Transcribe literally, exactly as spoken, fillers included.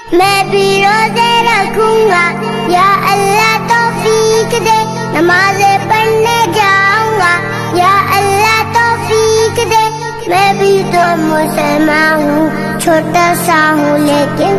मैं भी रोजे रखूंगा, या अल्लाह तौफीक दे। नमाज़े पढ़ने जाऊंगा, या अल्लाह तौफीक दे। मैं भी तो मुसलमान हूँ, छोटा सा हूँ लेकिन